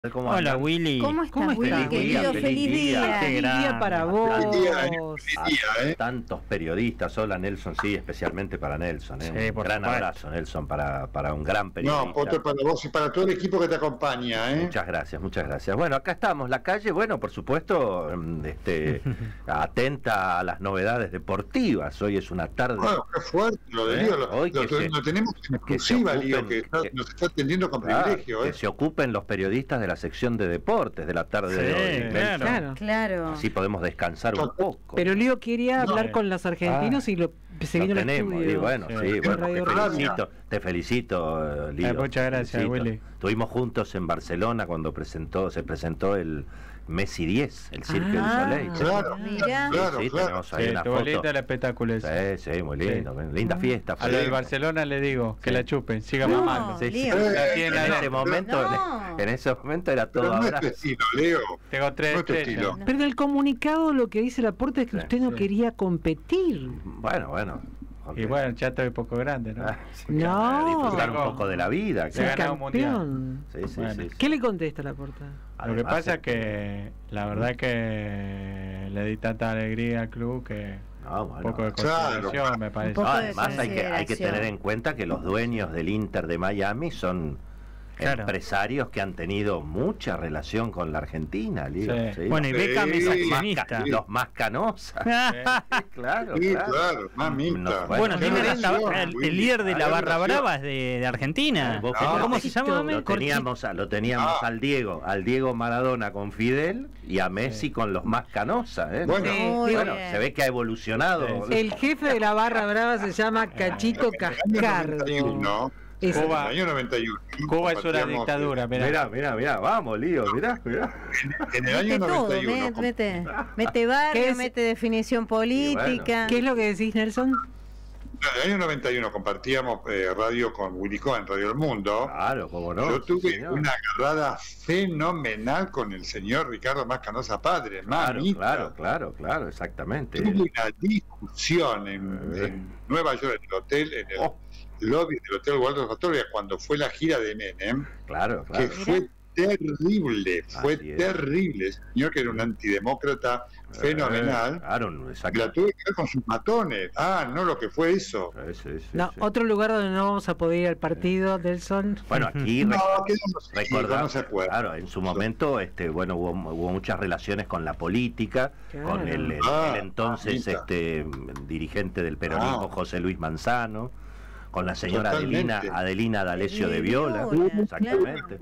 Hola, Willy. ¿Cómo estás, Willy, querido? Feliz día. Feliz día para vos. Tantos periodistas. Hola, Nelson, sí, especialmente para Nelson. Sí, un gran abrazo, Nelson, para un gran periodista. No, Poto, para vos y para todo el equipo que te acompaña. Muchas gracias, muchas gracias. Bueno, acá estamos, la calle, bueno, por supuesto, atenta a las novedades deportivas. Hoy es una tarde. Bueno, qué fuerte lo de Lío. Lo tenemos en exclusiva, Lío, que nos está atendiendo con privilegio. Que se ocupen los periodistas de la sección de deportes de la tarde de hoy. Claro. Así podemos descansar un poco. Pero Lío quería hablar con los argentinos y se vino al estudio. Y bueno, te felicito, Lío. Muchas gracias, Willy. Estuvimos juntos en Barcelona cuando se presentó el Messi 10, el Cirque du Soleil. Claro, tenemos ahí una foto. Linda el espectáculo ese. Sí, muy lindo. Linda fiesta. A lo del Barcelona le digo, que la chupen, siga mamando. En ese momento era todo abrazo. No es tu estilo, Leo. Tengo 3 estrellas. Pero en el comunicado lo que dice Laporta es que usted no quería competir. Bueno. Y bueno, ya estoy un poco grande, ¿no? Disfrutar un poco de la vida. Se ganó un mundial. Sí. ¿Qué le contesta Laporta? Lo que pasa es que la verdad que le di tanta alegría al club que un poco de consideración me parece. Además hay que tener en cuenta que los dueños del Inter de Miami son empresarios que han tenido mucha relación con la Argentina, Lío. Sí. Bueno, y Beckham es accionista. Los más canosas. Claro, mamita. Bueno, el líder de la Barra Brava es de Argentina. ¿Cómo se llama? Lo teníamos al Diego Maradona con Fidel y a Messi con los más canosas. Bueno, se ve que ha evolucionado. El jefe de la Barra Brava se llama Cachito Cascardo. Cuba, en el año 91. Cuba es una dictadura, mirá, vamos, Lío, mirá. En el año 91. Mete barrio, mete definición política. ¿Qué es lo que decís, Nelson? En el año 91 compartíamos radio con Willy Cohen, Radio El Mundo. Claro, cómo no. Yo tuve una agarrada fenomenal con el señor Ricardo Mascanosa Padre, mamita. Claro, exactamente. Tuve una discusión en Nueva York, en el hotel, en el lobby del Hotel Waldorf Astoria, cuando fue la gira de Menem, que fue terrible, terrible, señor, que era un antidemócrata fenomenal. La tuve que ver con sus matones. No lo que fue eso. Otro lugar donde no vamos a poder ir al partido, Nelson. Bueno, aquí recordamos, no en su momento hubo muchas relaciones con la política, con el entonces dirigente del peronismo, José Luis Manzano, con la señora Adelina D'Alessio de Viola, exactamente.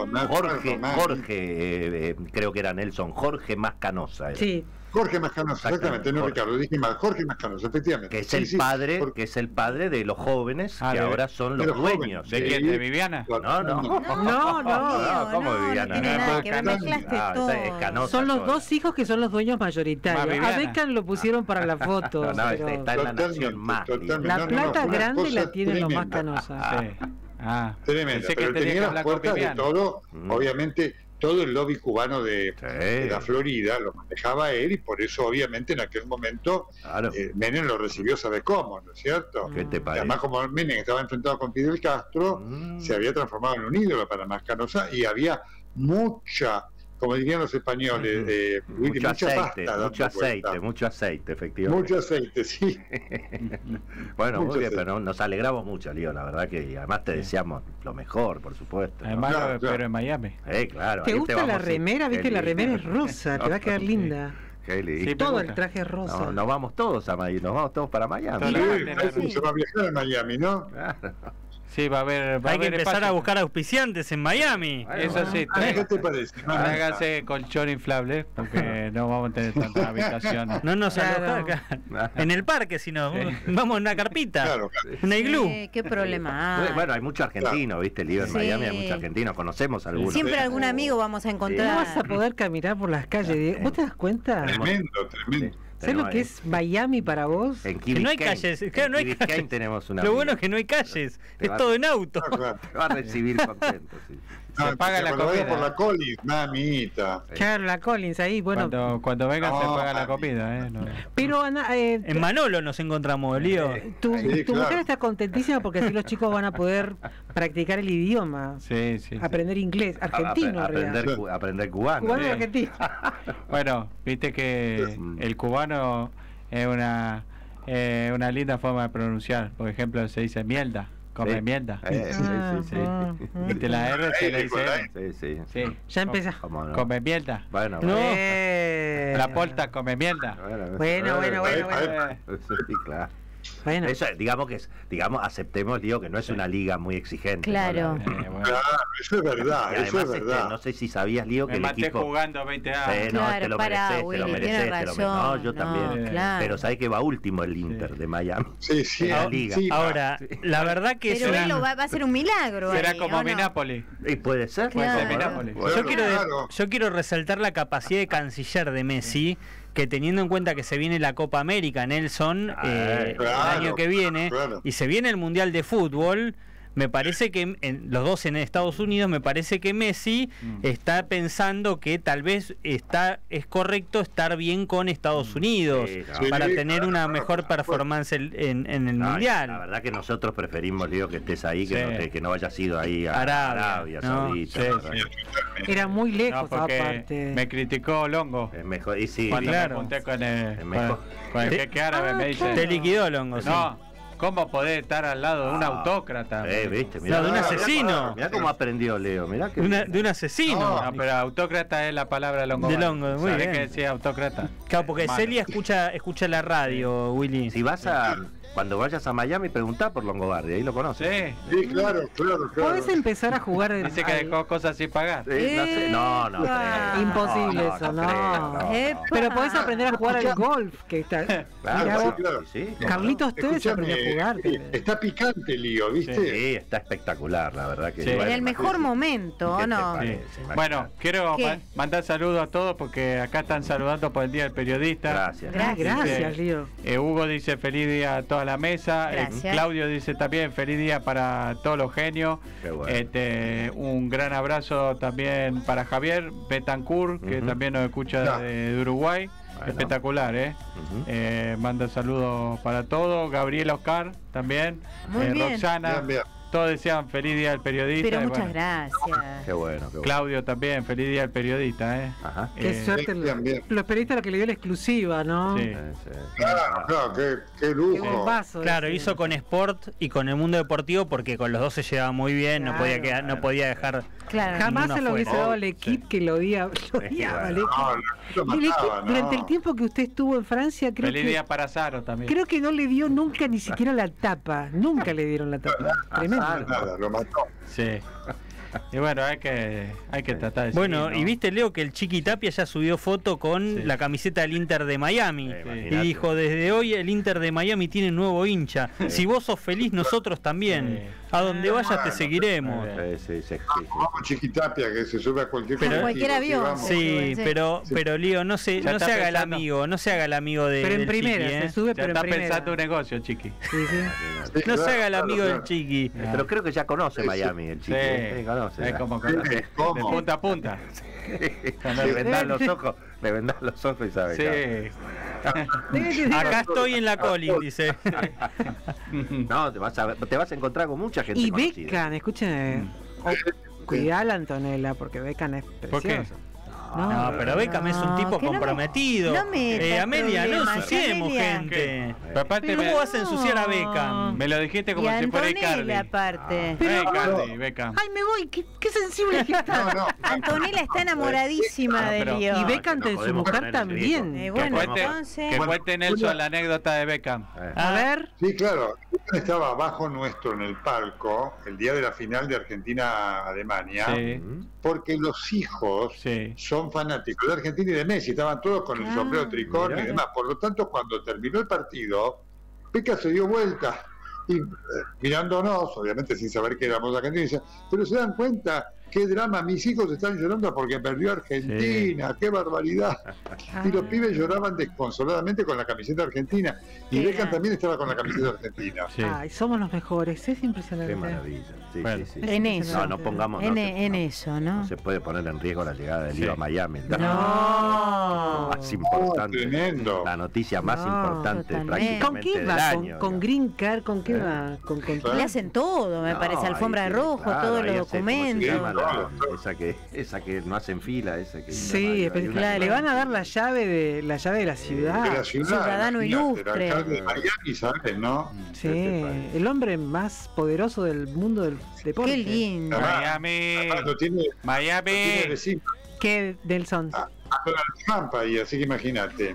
Jorge, creo que era Nelson, Jorge Mascanosa. Sí. Jorge Mascanosa, exactamente, no Ricardo, dije mal, Jorge Mascanosa, efectivamente. Que es el padre de los jóvenes que ahora son los dueños. ¿De quién? ¿De Viviana? No, ¿cómo Viviana? No tiene nada que ver, mezclaste todo. Son los dos hijos que son los dueños mayoritarios. A Beckham lo pusieron para la foto. Está en la Nación Más. La plata grande la tienen los Mascanosa. Tremenda, pero tenía las puertas de todo, obviamente. Todo el lobby cubano de la Florida lo manejaba él, y por eso obviamente en aquel momento Menem lo recibió, ¿sabe cómo? ¿No es cierto? ¿Qué te parece? Además, como Menem estaba enfrentado con Fidel Castro, se había transformado en un ídolo para Mascanosa, y había mucha, como dirían los españoles, mucho aceite, efectivamente. Mucho aceite, sí. Bueno, muy bien, pero nos alegramos mucho, Lío, la verdad que además te deseamos lo mejor, por supuesto. Además, pero en Miami. Claro. ¿Te gusta la remera? Viste, la remera es rosa, te va a quedar linda. Sí, todo el traje es rosa. Nos vamos todos a Miami, nos vamos todos para Miami. Se va a viajar a Miami, ¿no? Claro. Sí, hay que empezar a buscar auspiciantes en Miami. Eso sí. ¿Qué te parece? Hágase colchón inflable, porque no vamos a tener tantas habitaciones. No nos aloja en el parque, sino vamos en una carpita, una iglú. ¿Qué problema hay? Bueno, hay mucho argentino, ¿viste, Lío? En Miami hay muchos argentinos, conocemos algunos. Siempre algún amigo vamos a encontrar. No vas a poder caminar por las calles. ¿Vos te das cuenta? Tremendo. ¿Sabes lo que es Miami para vos? Que no hay calles. Claro, no hay calles. Tenemos una lo bueno es que no hay calles, es todo en auto. Te va a recibir contento, sí. se paga la comida. Por la Collins, mamita. Claro, la Collins ahí, bueno. Cuando vengan se paga la comida, No. Pero Ana, en Manolo nos encontramos, Lío. Tu mujer está contentísima porque así los chicos van a poder practicar el idioma. Sí. Aprender inglés, argentino. Aprender cubano. Cubano y argentino. Bueno, viste que el cubano es una linda forma de pronunciar. Por ejemplo, se dice mierda. Come mierda. Sí. Viste la R se le dice. Sí. Ya empieza. No? Come mierda. Bueno. La porta come mierda. Bueno. Sí, claro. Bueno. Eso, digamos, aceptemos, digo, que no es una liga muy exigente. Claro. Claro, eso es verdad, eso es verdad. No sé si sabías, Lío, que el equipo jugando 20 años. Claro, te lo mereces. No, yo también. Claro. Pero sabés que va último el Inter de Miami. Sí. La liga. Ahora, la verdad que pero él va a ser un milagro. Será como mi Napoli. Y puede ser. Claro. Mi Napoli. Yo quiero resaltar la capacidad de canciller de Messi, que teniendo en cuenta que se viene la Copa América, Nelson, el año que viene, y se viene el Mundial de Fútbol, me parece que los dos en Estados Unidos, me parece que Messi está pensando que tal vez es correcto estar bien con Estados Unidos para tener una mejor performance en el Mundial. La verdad que nosotros preferimos, Lío, que estés ahí, que no hayas ido ahí a Arabia Saudita. Era muy lejos, aparte. Me criticó Longo. Es mejor, y cuando me junté con el jeque árabe, me dice. Te liquidó Longo. No. ¿Cómo podés estar al lado de un autócrata? ¿Viste? Mirá, de un asesino. Mirá cómo aprendió Leo. Mirá que de un asesino. No, pero autócrata es la palabra longo. De Longo, muy bien. Que decía autócrata. Claro, porque Celia escucha la radio, Willy. Si vas cuando vayas a Miami, preguntá por Longobardi, ahí lo conoces. Sí, claro. Podés empezar a jugar. Dice que dejó cosas sin pagar. No. Imposible eso, no. Pero podés aprender a jugar al golf. Que está. Claro. Carlitos Tevez aprendió a jugar. Está picante el Lío, ¿viste? Sí, está espectacular, la verdad que. En el mejor momento, ¿o no? Bueno, quiero mandar saludos a todos porque acá están saludando por el Día del Periodista. Gracias, Lío. Hugo dice feliz día a toda la mesa. Claudio dice también feliz día para todos los genios. Bueno. Un gran abrazo también para Javier Betancourt, que también nos escucha de Uruguay. Bueno. Espectacular, manda saludos para todos. Gabriel Oscar también. Muy bien. Roxana. Bien. Todos desean feliz día del periodista. Pero muchas gracias. Qué bueno. Claudio también, feliz día del periodista. Ajá. Qué suerte los periodistas lo que le dio la exclusiva, ¿no? Sí. Claro, qué lujo. Qué paso, claro, hizo con Sport y con el mundo deportivo porque con los dos se llevaba muy bien, no podía dejar. Claro. Jamás se lo hubiese dado al equipo que lo odiaba. Durante el tiempo que usted estuvo en Francia, creo feliz día para Zaro también. Creo que no le dio nunca ni siquiera la tapa. Nunca le dieron la tapa. Tremendo. Nada, lo mató. Sí. Y bueno, hay que tratar de seguir, ¿no? Y viste, Leo, que el Chiqui Tapia ya subió foto con la camiseta del Inter de Miami. Y dijo, desde hoy el Inter de Miami tiene nuevo hincha. Si vos sos feliz, nosotros también. A donde vayas te seguiremos. Vamos, Chiqui Tapia, que se sube a cualquier avión. Sí, pero Leo, no se haga el amigo, no se haga el amigo de pero en primera, Chiqui, se sube, pero en primera. Está pensando un negocio, Chiqui. No se haga el amigo del Chiqui. Pero creo que ya conoce Miami el Chiqui. Es como de punta a punta. Le vendás los ojos y sabes. Sí. Acá estoy en la Collins, dice. No, te vas a encontrar con mucha gente. Y conocida. Beckham, escuchen. Cuidá la Antonella, porque Beckham es precioso. ¿Por qué? No, pero Beckham es un tipo comprometido. Amelia, no ensuciemos gente. ¿Cómo vas a ensuciar a Beckham? Me lo dijiste como si fuera Icardi. Aparte. Beckham. Ay, me voy, qué sensible que está. No. Antonella está enamoradísima de Lío. Y Beckham de su mujer también. Bueno, entonces. Que cuente Nelson la anécdota de Beckham. A ver. Sí, claro. Estaba abajo nuestro en el palco el día de la final de Argentina-Alemania, porque los hijos son fanáticos de Argentina y de Messi, estaban todos con el sombrero tricornio y demás. Por lo tanto, cuando terminó el partido, Beckham se dio vuelta y mirándonos, obviamente sin saber que éramos argentinos, pero se dan cuenta qué drama, mis hijos están llorando porque perdió Argentina, qué barbaridad. Y los pibes lloraban desconsoladamente con la camiseta argentina. Y Beckham también estaba con la camiseta argentina. Ay, somos los mejores, es impresionante. Qué maravilla. Sí. En eso. No pongamos. En eso, ¿no? No se puede poner en riesgo la llegada del Lío a Miami. No. Más importante. Tremendo. La noticia más importante prácticamente ¿Con qué del va? año. ¿Con Green Card? ¿Con qué va? Le hacen todo, me parece, alfombra de rojo, claro, todos los ahí documentos. Esa que no hacen fila, esa que sí, claro, le van a dar la llave de la ciudad. De la ciudad, ciudadano ilustre. El alcalde de Miami, ¿sabes, no? Sí, el hombre más poderoso del mundo del deporte. Qué lindo. Miami. ¿Qué, Nelson? A Donald Trump ahí, así que imagínate.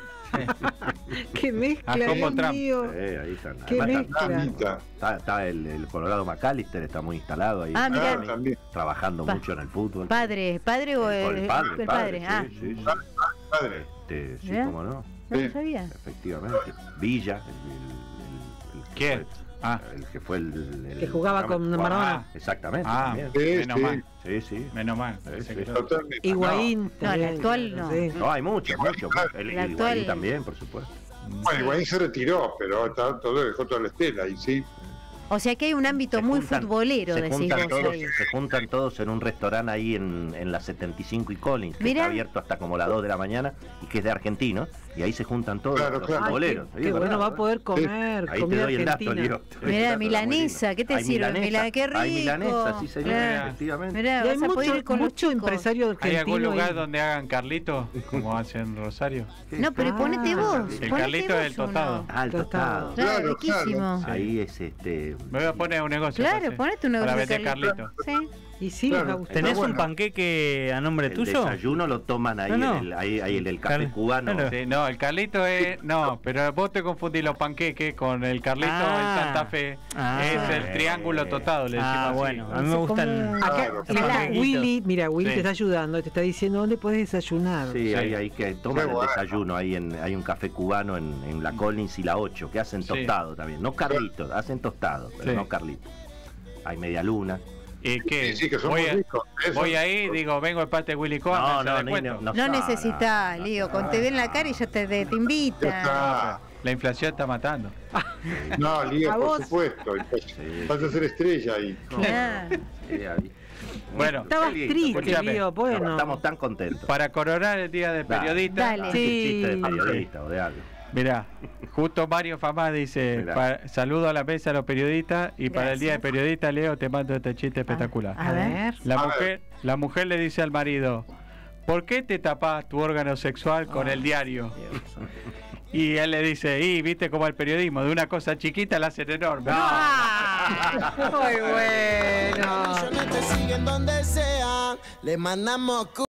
¡Qué mezcla, Dios mío! Ahí están. ¡Qué mezcla! Está el Colorado McAllister, está muy instalado ahí. Mirá. Trabajando mucho en el fútbol. ¿Padre o el padre? Sí. Padre. Sí, cómo no. No sabía. Efectivamente. Villa, ¿Quién? El que fue el que jugaba con Maradona. Exactamente. Menos mal. Sí. Menos mal. Higuaín. No, el actual no. No, hay mucho. El Higuaín también, por supuesto. Bueno, Higuaín se retiró, pero dejó toda la estela y sí. O sea que hay un ámbito muy futbolero, decís vos ahí. Se juntan todos en un restaurante ahí en la 75 y Collins, que está abierto hasta como las 2 de la mañana y que es de argentinos, y ahí se juntan todos los futboleros. Qué bueno, va a poder comer ahí comida te doy argentina. El dato, Mirá, milanesa, ¿qué te sirve? Qué rico. Hay milanesa, sí señor, efectivamente. Mirá, hay vas a poder ir con mucho empresario argentino. ¿Hay algún lugar donde hagan Carlito, como hacen en Rosario? No, pero ponete vos. El Carlito es el tostado. El tostado. Claro, riquísimo. Ahí es Me voy a poner un negocio. Claro, ponete un negocio. Para vender Carlito. Sí. Y sí, ¿Tenés un panqueque a nombre tuyo? El desayuno lo toman ahí en el café cubano. Sí, no, el Carlito es... No, pero vos te confundís los panqueques con el Carlito en Santa Fe. Es el triángulo tostado, le decimos bueno, así. a mí me gustan... Willy, mira, Willy te está ayudando, te está diciendo dónde puedes desayunar. Sí, hay que tomar el desayuno. Hay un café cubano en la Collins y la 8, que hacen tostado también. No Carlitos, hacen tostado, pero no Carlitos. Hay media luna. ¿Y qué? Sí, que son muy ricos. Voy ahí, digo, vengo de parte de Willy Cohen. No necesitas, Lío, con te den la cara y ya te invita. La inflación está matando. No, Lío, por supuesto. Vas a ser estrella ahí. Bueno, estabas triste, Lío, bueno. Estamos tan contentos. Para coronar el día del periodista. Dale. Sí. Chiste de periodista o de algo. Mirá, justo Mario Famá dice, saludo a la mesa a los periodistas y para el día del periodista, Leo, te mando este chiste espectacular. A ver. La mujer le dice al marido, ¿por qué te tapás tu órgano sexual con el diario? Y él le dice, viste como el periodismo, de una cosa chiquita la hacen enorme. Muy bueno. Te siguen donde sea, le mandamos